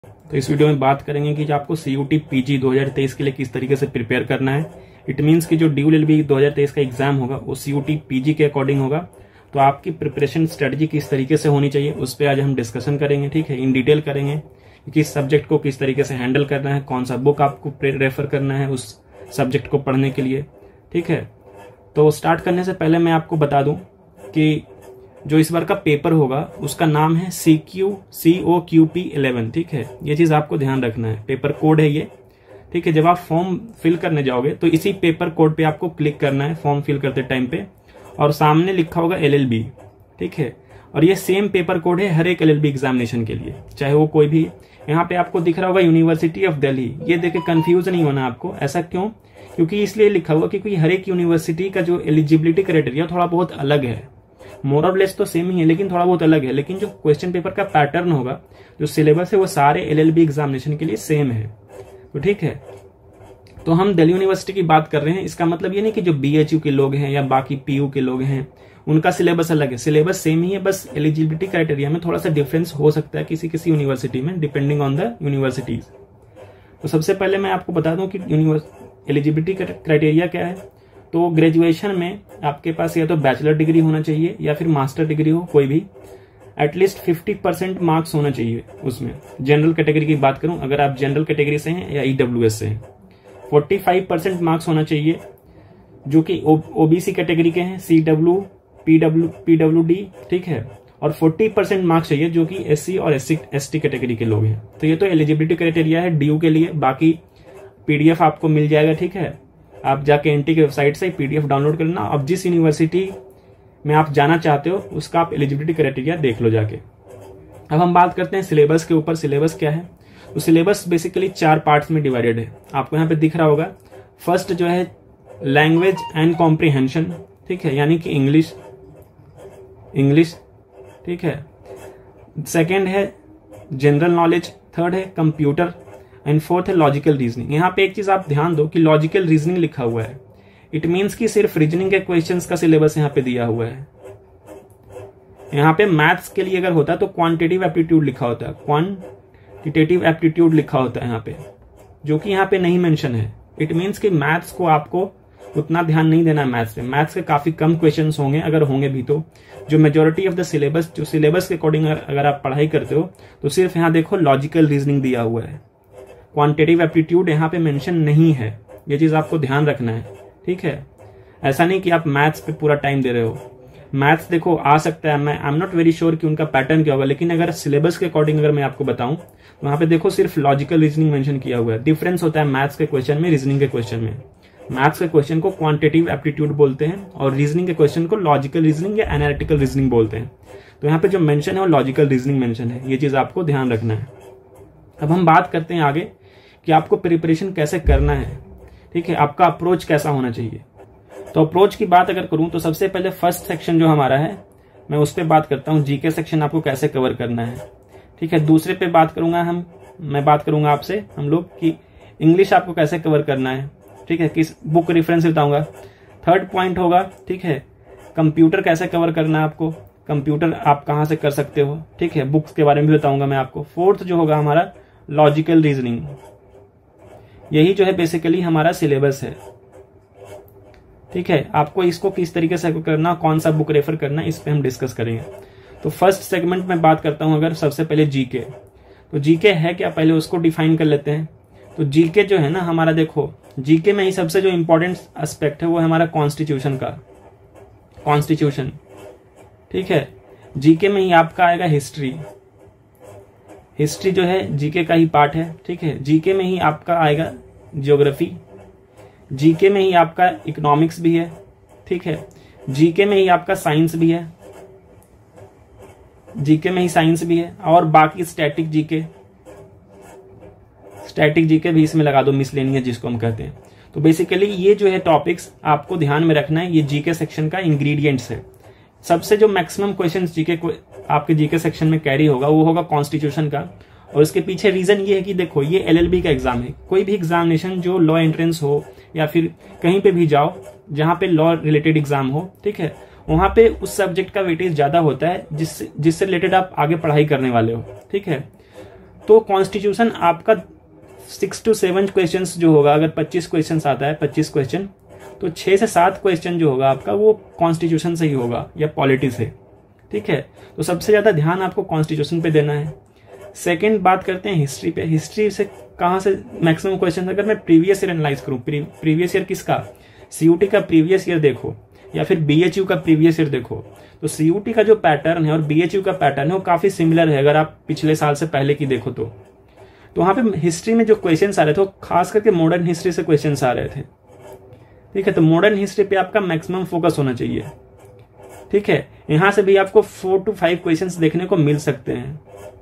तो इस वीडियो में बात करेंगे कि आपको CUT PG 2023 के लिए किस तरीके से प्रिपेयर करना है। इट मीन्स कि जो ड्यूल LLB 2023 का एग्जाम होगा वो CUT PG के अकॉर्डिंग होगा। तो आपकी प्रिपरेशन स्ट्रेटजी किस तरीके से होनी चाहिए उस पर आज हम डिस्कशन करेंगे। ठीक है, इन डिटेल करेंगे कि किस सब्जेक्ट को किस तरीके से हैंडल करना है, कौन सा बुक आपको रेफर करना है उस सब्जेक्ट को पढ़ने के लिए। ठीक है, तो स्टार्ट करने से पहले मैं आपको बता दूं कि जो इस बार का पेपर होगा उसका नाम है COQP 11। ठीक है, ये चीज आपको ध्यान रखना है, पेपर कोड है ये। ठीक है, जब आप फॉर्म फिल करने जाओगे तो इसी पेपर कोड पे आपको क्लिक करना है फॉर्म फिल करते टाइम पे, और सामने लिखा होगा LLB। ठीक है, और ये सेम पेपर कोड है हर एक LLB एग्जामिनेशन के लिए, चाहे वो कोई भी। यहाँ पे आपको दिख रहा होगा यूनिवर्सिटी ऑफ दिल्ली, ये देख के कंफ्यूज नहीं होना आपको। ऐसा क्यों? क्योंकि इसलिए लिखा हुआ क्योंकि हर एक यूनिवर्सिटी का जो एलिजिबिलिटी क्राइटेरिया थोड़ा बहुत अलग है। मोर और लेस तो सेम ही है लेकिन थोड़ा बहुत अलग है। लेकिन जो क्वेश्चन पेपर का पैटर्न होगा, जो सिलेबस है, वो सारे LLB एग्जामिनेशन के लिए सेम है। तो ठीक है, तो हम दिल्ली यूनिवर्सिटी की बात कर रहे हैं। इसका मतलब ये नहीं कि जो BHU के लोग हैं या बाकी PU के लोग हैं उनका सिलेबस अलग है, सिलेबस सेम ही है, बस एलिजिबिलिटी क्राइटेरिया में थोड़ा सा डिफरेंस हो सकता है किसी किसी यूनिवर्सिटी में, डिपेंडिंग ऑन द यूनिवर्सिटीज। तो सबसे पहले मैं आपको बता दूं कि एलिजिबिलिटी क्राइटेरिया क्या है। तो ग्रेजुएशन में आपके पास या तो बैचलर डिग्री होना चाहिए या फिर मास्टर डिग्री हो, कोई भी। एटलीस्ट 50% मार्क्स होना चाहिए उसमें। जनरल कैटेगरी की बात करूं, अगर आप जनरल कैटेगरी से हैं या EWS से हैं, 45% मार्क्स होना चाहिए जो कि OBC कैटेगरी के हैं, CW, PWD। ठीक है, और 40% मार्क्स चाहिए जो कि SC और ST कैटेगरी के लोग हैं। तो ये तो एलिजिबिलिटी क्राइटेरिया है DU के लिए। बाकी PDF आपको मिल जाएगा। ठीक है, आप जाके NT की वेबसाइट से PDF डाउनलोड करना। अब जिस यूनिवर्सिटी में आप जाना चाहते हो उसका आप एलिजिबिलिटी क्राइटेरिया देख लो जाके। अब हम बात करते हैं सिलेबस के ऊपर। सिलेबस क्या है? तो सिलेबस बेसिकली 4 पार्ट्स में डिवाइडेड है, आपको यहाँ पे दिख रहा होगा। फर्स्ट जो है लैंग्वेज एंड कॉम्प्रिहेंशन। ठीक है, यानी कि इंग्लिश। ठीक है, सेकेंड है जनरल नॉलेज, थर्ड है कंप्यूटर, एंड फोर्थ है लॉजिकल रीजनिंग। यहाँ पे एक चीज आप ध्यान दो कि लॉजिकल रीजनिंग लिखा हुआ है। इट मीन्स कि सिर्फ रीजनिंग के क्वेश्चंस का सिलेबस यहाँ पे दिया हुआ है। यहाँ पे मैथ्स के लिए अगर होता तो क्वांटिटेटिव एप्टीट्यूड लिखा होता है, क्वांटिटेटिव एप्टीट्यूड लिखा होता है यहाँ पे, जो कि यहाँ पे नहीं मेंशन है। इट मीन्स कि मैथ्स को आपको उतना ध्यान नहीं देना है। मैथ्स में मैथ्स के काफी कम क्वेश्चंस होंगे, अगर होंगे भी तो। जो मेजोरिटी ऑफ द सिलेबस, जो सिलेबस के अकॉर्डिंग अगर आप पढ़ाई करते हो तो सिर्फ यहाँ देखो लॉजिकल रीजनिंग दिया हुआ है, क्वांटिटेटिव एप्टीट्यूड यहाँ पे मेंशन नहीं है। ये चीज आपको ध्यान रखना है। ठीक है, ऐसा नहीं कि आप मैथ्स पे पूरा टाइम दे रहे हो। मैथ्स देखो आ सकता है, मैं I am not very sure कि उनका पैटर्न क्या होगा, लेकिन अगर सिलेबस के अकॉर्डिंग अगर मैं आपको बताऊं तो यहाँ पे देखो सिर्फ लॉजिकल रीजनिंग मेंशन किया हुआ है। डिफरेंस होता है मैथ्स के क्वेश्चन में रीजनिंग के क्वेश्चन में। मैथ्स के क्वेश्चन को क्वांटिटेटिव एप्टीट्यूड बोलते हैं और रीजनिंग के क्वेश्चन को लॉजिकल रीजनिंग या एनालिटिकल रीजनिंग बोलते हैं। तो यहाँ पे जो मेंशन है वो लॉजिकल रीजनिंग मेंशन है, ये चीज आपको ध्यान रखना है। अब हम बात करते हैं आगे कि आपको प्रिपरेशन कैसे करना है। ठीक है, आपका अप्रोच कैसा होना चाहिए। तो अप्रोच की बात अगर करूं तो सबसे पहले फर्स्ट सेक्शन जो हमारा है मैं उस पर बात करता हूं, जीके सेक्शन आपको कैसे कवर करना है। ठीक है, दूसरे पे बात करूंगा मैं बात करूंगा आपसे हम लोग कि इंग्लिश आपको कैसे कवर करना है। ठीक है, किस बुक रेफरेंस बताऊंगा। थर्ड पॉइंट होगा, ठीक है, कंप्यूटर कैसे कवर करना है आपको, कंप्यूटर आप कहां से कर सकते हो। ठीक है, बुक्स के बारे में भी बताऊंगा मैं आपको। फोर्थ जो होगा हमारा लॉजिकल रीजनिंग, यही जो है बेसिकली हमारा सिलेबस है। ठीक है, आपको इसको किस तरीके से करना, कौन सा बुक रेफर करना, इस पे हम डिस्कस करेंगे। तो फर्स्ट सेगमेंट में बात करता हूं अगर सबसे पहले जीके। तो जीके है क्या, पहले उसको डिफाइन कर लेते हैं। तो जीके जो है ना हमारा, देखो जीके में ही सबसे जो इंपॉर्टेंट एस्पेक्ट है वो है हमारा कॉन्स्टिट्यूशन का, कॉन्स्टिट्यूशन। ठीक है, जीके में ही आपका आएगा हिस्ट्री जो है जीके का ही पार्ट है। ठीक है, जीके में ही आपका आएगा ज्योग्राफी, जीके में ही आपका इकोनॉमिक्स भी है। ठीक है, जीके में ही आपका साइंस भी है, जीके में ही साइंस भी है, और बाकी स्टैटिक जीके भी इसमें लगा दो, मिसलेनियस जिसको हम कहते हैं। तो बेसिकली ये जो है टॉपिक्स आपको ध्यान में रखना है, ये जीके सेक्शन का इंग्रेडिएंट्स है। सबसे जो मैक्सिमम क्वेश्चंस जीके को आपके जीके सेक्शन में कैरी होगा वो होगा कॉन्स्टिट्यूशन का। और इसके पीछे रीजन ये है कि देखो ये LLB का एग्जाम है, कोई भी एग्जामिनेशन जो लॉ एंट्रेंस हो या फिर कहीं पे भी जाओ जहां पे लॉ रिलेटेड एग्जाम हो, ठीक है, वहां पे उस सब्जेक्ट का वेटेज ज्यादा होता है जिससे रिलेटेड आप आगे पढ़ाई करने वाले हो। ठीक है, तो कॉन्स्टिट्यूशन आपका 6 to 7 क्वेश्चन जो होगा, अगर 25 क्वेश्चन आता है 25 क्वेश्चन, तो 6 से 7 क्वेश्चन जो होगा आपका वो कॉन्स्टिट्यूशन से ही होगा या पॉलिटी से, ठीक है। तो सबसे ज्यादा ध्यान आपको कॉन्स्टिट्यूशन पे देना है। सेकंड बात करते हैं हिस्ट्री पे। हिस्ट्री से कहाँ से मैक्सिमम क्वेश्चन, अगर मैं प्रीवियस ईयर एनालाइज करूँ, प्रीवियस ईयर किसका, सीयूटी का प्रीवियस ईयर देखो या फिर बीएचयू का प्रीवियस ईयर देखो, तो सीयूटी का जो पैटर्न है और बीएचयू का पैटर्न है वो काफी सिमिलर है अगर आप पिछले साल से पहले की देखो तो वहां पे हिस्ट्री में जो क्वेश्चंस आ रहे थे वो खास करके मॉडर्न हिस्ट्री से क्वेश्चंस आ रहे थे, ठीक है। तो मॉडर्न हिस्ट्री पे आपका मैक्सिमम फोकस होना चाहिए, ठीक है। यहां से भी आपको 4 to 5 क्वेश्चंस देखने को मिल सकते हैं,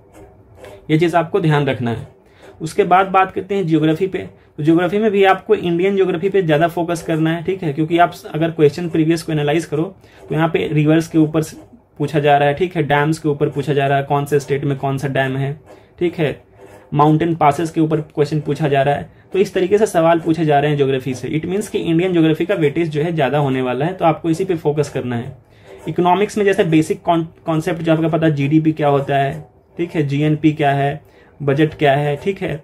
ये चीज आपको ध्यान रखना है। उसके बाद बात करते हैं ज्योग्राफी पे। तो ज्योग्राफी में भी आपको इंडियन ज्योग्राफी पे ज्यादा फोकस करना है, ठीक है, क्योंकि आप अगर क्वेश्चन प्रीवियस को एनालाइज करो तो यहाँ पे रिवर्स के ऊपर पूछा जा रहा है, ठीक है, डैम्स के ऊपर पूछा जा रहा है, कौन से स्टेट में कौन सा डैम है, ठीक है, माउंटेन पासेस के ऊपर क्वेश्चन पूछा जा रहा है। तो इस तरीके से सवाल पूछे जा रहे हैं ज्योग्राफी से। इट मीन्स कि इंडियन ज्योग्राफी का वेटेज जो है ज्यादा होने वाला है, तो आपको इसी पे फोकस करना है। इकोनॉमिक्स में जैसे बेसिक कॉन्सेप्ट जो आपका पता है, जीडीपी क्या होता है, ठीक है, जीएनपी क्या है, बजट क्या है, ठीक है,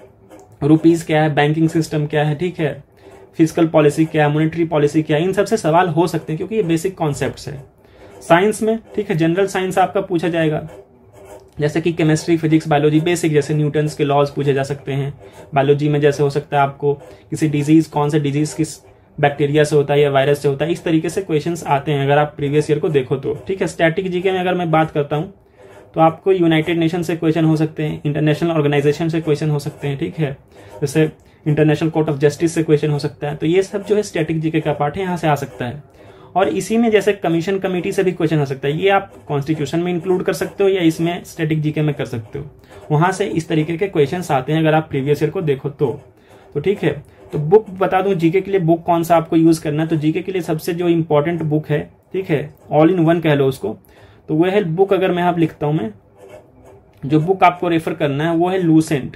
रुपीज क्या है, बैंकिंग सिस्टम क्या है, ठीक है, फिजिकल पॉलिसी क्या है, मॉनेटरी पॉलिसी क्या है, इन सबसे सवाल हो सकते हैं क्योंकि ये बेसिक कॉन्सेप्ट्स है। साइंस में, ठीक है, जनरल साइंस आपका पूछा जाएगा, जैसे कि केमिस्ट्री, फिजिक्स, बायोलॉजी, बेसिक जैसे न्यूटन्स के लॉज पूछे जा सकते हैं। बायोलॉजी में जैसे हो सकता है आपको किसी डिजीज, कौन से डिजीज किस बैक्टीरिया से होता है या वायरस से होता है, इस तरीके से क्वेश्चंस आते हैं अगर आप प्रीवियस ईयर को देखो तो, ठीक है। स्टैटिक जीके में अगर मैं बात करता हूं तो आपको यूनाइटेड नेशन से क्वेश्चन हो सकते हैं, इंटरनेशनल ऑर्गेनाइजेशन से क्वेश्चन हो सकते हैं, ठीक है, जैसे इंटरनेशनल कोर्ट ऑफ जस्टिस से क्वेश्चन हो सकता है। तो ये सब जो है स्टैटिक जीके का पार्ट है, यहाँ से आ सकता है। और इसी में जैसे कमीशन कमेटी से भी क्वेश्चन आ सकता है, ये आप कॉन्स्टिट्यूशन में इंक्लूड कर सकते हो या इसमें स्टैटिक जीके में कर सकते हो। वहां से इस तरीके के क्वेश्चन आते हैं अगर आप प्रीवियस ईयर को देखो तो ठीक है। तो बुक बता दूं जीके के लिए बुक कौन सा आपको यूज करना है। तो जीके के लिए सबसे जो इंपॉर्टेंट बुक है, ठीक है, ऑल इन वन कह लो उसको, तो वह है बुक, अगर मैं आप लिखता हूं, मैं जो बुक आपको रेफर करना है वो है लूसेंट,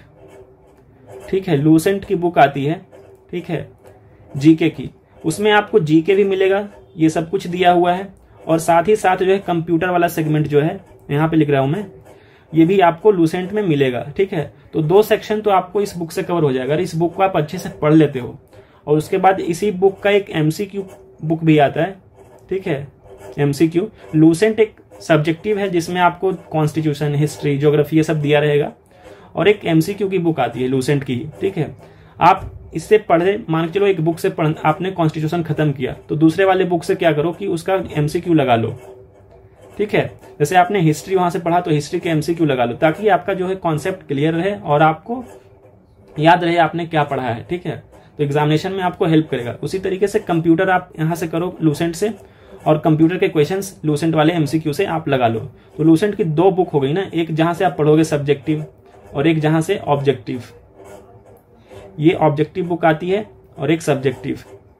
ठीक है। लूसेंट की बुक आती है, ठीक है, जीके की। उसमें आपको जीके भी मिलेगा, ये सब कुछ दिया हुआ है, और साथ ही साथ जो है कंप्यूटर वाला सेगमेंट जो है यहाँ पे लिख रहा हूं मैं, ये भी आपको लूसेंट में मिलेगा, ठीक है। तो 2 सेक्शन तो आपको इस बुक से कवर हो जाएगा। इस बुक को आप अच्छे से पढ़ लेते हो, और उसके बाद इसी बुक का एक एमसीक्यू बुक भी आता है, ठीक है, एमसीक्यू। लूसेंट एक सब्जेक्टिव है जिसमें आपको कॉन्स्टिट्यूशन, हिस्ट्री, ज्योग्राफी ये सब दिया रहेगा, और एक एमसीक्यू की बुक आती है लूसेंट की, ठीक है। आप इससे पढ़े, मान के चलो एक बुक से आपने कॉन्स्टिट्यूशन खत्म किया, तो दूसरे वाले बुक से क्या करो कि उसका एमसीक्यू लगा लो, ठीक है। जैसे आपने हिस्ट्री वहां से पढ़ा तो हिस्ट्री के एमसीक्यू लगा लो, ताकि आपका जो है कॉन्सेप्ट क्लियर रहे और आपको याद रहे आपने क्या पढ़ा है, ठीक है। तो एग्जामिनेशन में आपको हेल्प करेगा। उसी तरीके से कंप्यूटर आप यहां से करो लूसेंट से, और कंप्यूटर के क्वेश्चंस लूसेंट वाले एमसीक्यू से आप लगा लो। तो लूसेंट की 2 बुक हो गई ना, एक जहां से आप पढ़ोगे सब्जेक्टिव और एक जहां से ऑब्जेक्टिव। ये ऑब्जेक्टिव बुक आती है और एक सब्जेक्टिव।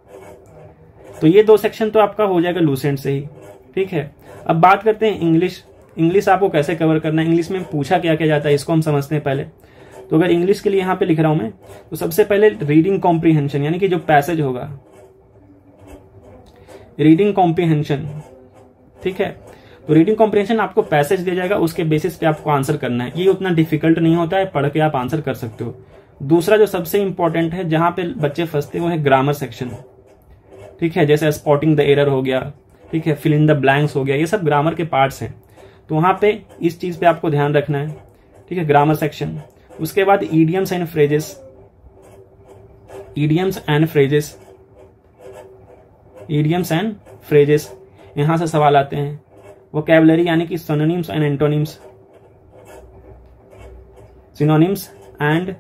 तो ये 2 सेक्शन तो आपका हो जाएगा लूसेंट से ही, ठीक है। अब बात करते हैं इंग्लिश। इंग्लिश आपको कैसे कवर करना है, इंग्लिश में पूछा क्या क्या जाता है, इसको हम समझते हैं पहले। तो अगर इंग्लिश के लिए यहां पे लिख रहा हूं मैं, तो सबसे पहले रीडिंग कॉम्प्रीहेंशन, यानी कि जो पैसेज होगा, रीडिंग कॉम्प्रीहेंशन, ठीक है। तो रीडिंग कॉम्प्रीहेंशन आपको पैसेज दिया जाएगा, उसके बेसिस पे आपको आंसर करना है। ये उतना डिफिकल्ट नहीं होता है, पढ़ के आप आंसर कर सकते हो। दूसरा जो सबसे इंपॉर्टेंट है, जहां पे बच्चे फंसते हैं, वो है ग्रामर सेक्शन, ठीक है। जैसे स्पॉटिंग द एरर हो गया, ठीक है, फिल इन द ब्लैंक्स हो गया, ये सब ग्रामर के पार्ट्स हैं। तो वहां पे इस चीज पे आपको ध्यान रखना है, ठीक है, ग्रामर सेक्शन। उसके बाद idioms and phrases, idioms and phrases, idioms and phrases, यहां से सवाल आते हैं। वोकैबुलरी यानी कि synonyms and antonyms, synonyms and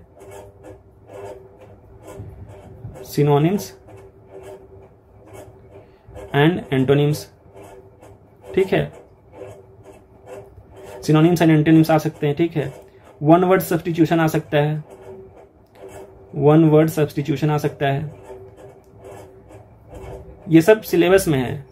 antonyms, ठीक है, सिनोनिम्स एंड एंटोनिम्स आ सकते हैं, ठीक है। वन वर्ड सब्स्टिट्यूशन आ सकता है, वन वर्ड सब्स्टिट्यूशन आ सकता है। ये सब सिलेबस में है,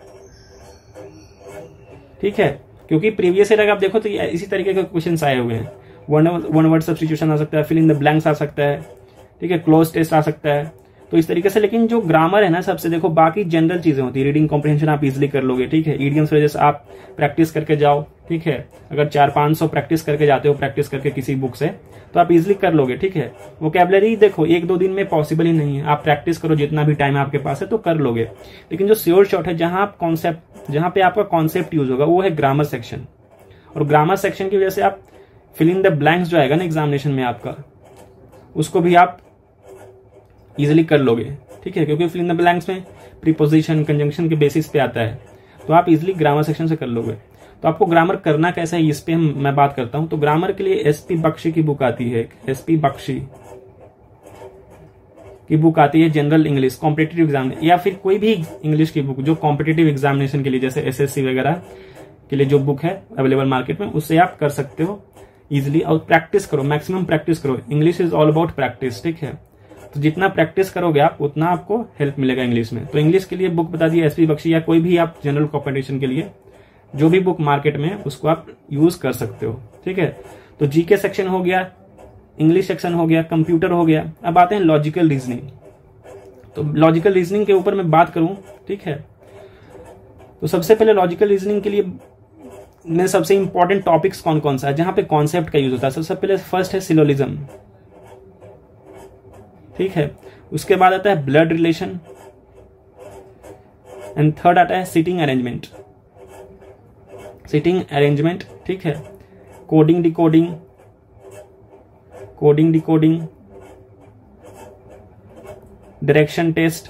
ठीक है, क्योंकि प्रीवियस ईयर आप देखो तो इसी तरीके के क्वेश्चन आए हुए हैं। वन वर्ड सब्स्टिट्यूशन आ सकता है, फिल इन द ब्लैंक्स आ सकता है, ठीक है, क्लोज टेस्ट आ सकता है। तो इस तरीके से, लेकिन जो ग्रामर है ना, सबसे देखो, बाकी जनरल चीजें होती है। रीडिंग कॉम्प्रिहेंशन आप इजिली कर लोगे, ठीक है। ईडियम्स फ्रेजेस आप प्रैक्टिस करके जाओ, ठीक है। अगर 400-500 प्रैक्टिस करके जाते हो, प्रैक्टिस करके किसी बुक से, तो आप इजिली कर लोगे, ठीक है। वोकैबुलरी देखो 1-2 दिन में पॉसिबल ही नहीं है, आप प्रैक्टिस करो जितना भी टाइम आपके पास है तो कर लोगे। लेकिन जो श्योर शॉट है, जहां पे आपका कॉन्सेप्ट यूज होगा वो है ग्रामर सेक्शन। और ग्रामर सेक्शन की वजह से आप फिल इन द ब्लैंक्स जो आएगा ना एग्जामिनेशन में आपका, उसको भी आप इजिली कर लोगे, ठीक है। क्योंकि फिल इन द ब्लैंक्स में प्रीपोजिशन, कंजंक्शन के बेसिस पे आता है, तो आप इजिली ग्रामर सेक्शन से कर लोगे। तो आपको ग्रामर करना कैसा है इस पे मैं बात करता हूं। तो ग्रामर के लिए एसपी बख्शी की बुक आती है, एसपी बख्शी की बुक आती है जनरल इंग्लिश कॉम्पिटिटिव एग्जाम, या फिर कोई भी इंग्लिश की बुक जो कॉम्पिटिटिव एग्जामिनेशन के लिए, जैसे एसएससी वगैरह के लिए जो बुक है अवेलेबल मार्केट में, उससे आप कर सकते हो इजिली। और प्रैक्टिस करो, मैक्सिमम प्रैक्टिस करो। English is all about practice, ठीक है। तो जितना प्रैक्टिस करोगे आप उतना आपको हेल्प मिलेगा इंग्लिश में। तो इंग्लिश के लिए बुक बता दी एसपी बख्शी, या कोई भी आप जनरल कॉम्पिटिशन के लिए जो भी बुक मार्केट में है उसको आप यूज कर सकते हो, ठीक है। तो जीके सेक्शन हो गया, इंग्लिश सेक्शन हो गया, कंप्यूटर हो गया। अब आते हैं लॉजिकल रीजनिंग। तो लॉजिकल रीजनिंग के ऊपर मैं बात करूं, ठीक है। तो सबसे पहले लॉजिकल रीजनिंग के लिए में सबसे इंपॉर्टेंट टॉपिक्स कौन कौन सा है जहां पे कॉन्सेप्ट का यूज होता है। सबसे पहले फर्स्ट है सिलोजिज्म, ठीक है। उसके बाद आता है ब्लड रिलेशन, एंड थर्ड आता है सिटिंग अरेंजमेंट, ठीक है। Coding decoding, direction test.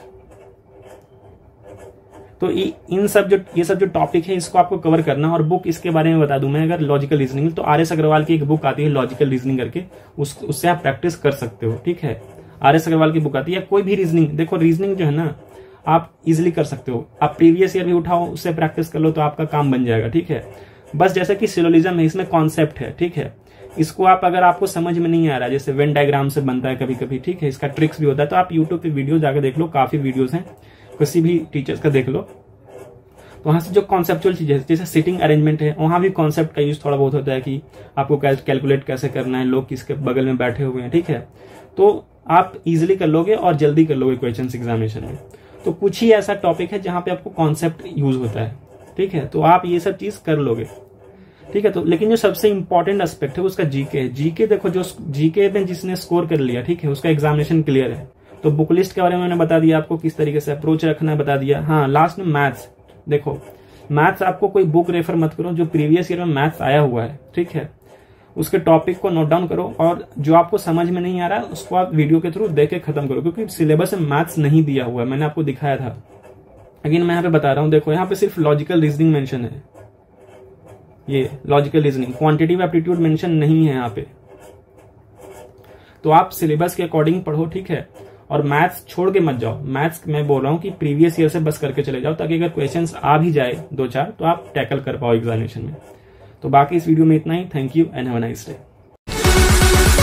तो ये सब जो टॉपिक है इसको आपको कवर करना। और बुक इसके बारे में बता दूं मैं, अगर लॉजिकल रीजनिंग, तो आर एस अग्रवाल की एक बुक आती है लॉजिकल रीजनिंग करके, उससे आप प्रैक्टिस कर सकते हो, ठीक है। आर एस अग्रवाल की बुक आती है, या कोई भी रीजनिंग, देखो रीजनिंग जो है ना आप इजिली कर सकते हो। आप प्रीवियस ईयर भी उठाओ, उससे प्रैक्टिस कर लो तो आपका काम बन जाएगा, ठीक है। बस जैसे कि सिलोजिज्म है, इसमें कॉन्सेप्ट है, ठीक है। इसको आप अगर आपको समझ में नहीं आ रहा, जैसे वेन डायग्राम से बनता है कभी कभी, ठीक है, इसका ट्रिक्स भी होता है, तो आप यूट्यूब पे वीडियो जाकर देख लो, काफी वीडियोस हैं, किसी भी टीचर्स का देख लो। तो वहां से जो कॉन्सेप्चुअल चीजें जैसे सिटिंग अरेंजमेंट है, वहां भी कॉन्सेप्ट का यूज थोड़ा बहुत होता है कि आपको कैलकुलेट कैसे करना है, लोग किसके बगल में बैठे हुए हैं, ठीक है। तो आप इजिली कर लोगे और जल्दी कर लोगे क्वेश्चन एग्जामिनेशन में। तो कुछ ही ऐसा टॉपिक है जहां पे आपको कॉन्सेप्ट यूज होता है, ठीक है। तो आप ये सब चीज कर लोगे, ठीक है। तो लेकिन जो सबसे इंपॉर्टेंट एस्पेक्ट है उसका जीके है। जीके देखो, जो जीके में जिसने स्कोर कर लिया, ठीक है, उसका एग्जामिनेशन क्लियर है। तो बुक लिस्ट के बारे में मैंने बता दिया आपको, किस तरीके से अप्रोच रखना है बता दिया। हाँ, लास्ट में मैथ्स। देखो मैथ्स आपको कोई बुक रेफर मत करो, जो प्रीवियस ईयर में मैथ्स आया हुआ है, ठीक है, उसके टॉपिक को नोट डाउन करो, और जो आपको समझ में नहीं आ रहा है उसको आप वीडियो के थ्रू देख के खत्म करो, क्योंकि सिलेबस में मैथ्स नहीं दिया हुआ है, मैंने आपको दिखाया था। लेकिन मैं यहाँ पे बता रहा हूँ, देखो यहाँ पे सिर्फ लॉजिकल रीजनिंग मेंशन है, ये logical reasoning, quantitative aptitude mention नहीं है यहाँ पे। तो आप सिलेबस के अकॉर्डिंग पढ़ो, ठीक है। और मैथ्स छोड़ के मत जाओ। मैथ्स मैं बोल रहा हूँ कि प्रीवियस ईयर से बस करके चले जाओ, ताकि अगर क्वेश्चंस आ भी जाए 2-4 तो आप टैकल कर पाओ एग्जामिनेशन में। तो बाकी इस वीडियो में इतना ही। Thank you and have a nice day.